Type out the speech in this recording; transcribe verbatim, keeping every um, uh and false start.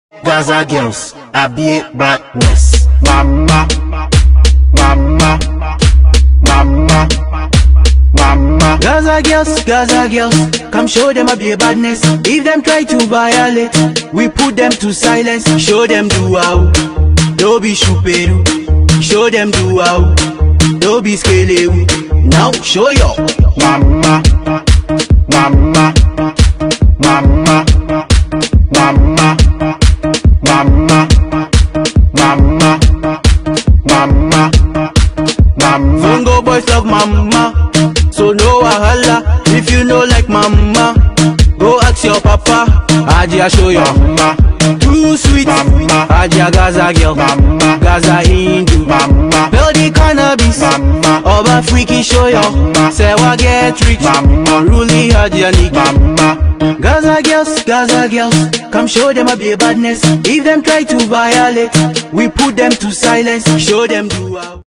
Gaza girls, I be badness. Mama, mama, mama, mama. Gaza girls, Gaza girls, come show them I be badness. If them try to violate, we put them to silence. Show them do how, don't be shuperu. Show them do how, don't be skelewu. Now show yo. Mama, mama, mama, mama, mama, mama, mama, mama. Fungo boys love mama, so no wahala. If you know like mama, go ask your papa. Aji I show you. Mama, Too sweet, mama, Aji a Gaza girl, mama, Gaza Hindu, mama, build the cannabis, mama, Oba freaky show you. Say what get rich, mama, unruly Aji a nigga. mama. Gaza girls, Gaza girls, come show them a be badness. If them try to violate, we put them to silence. Show them do how.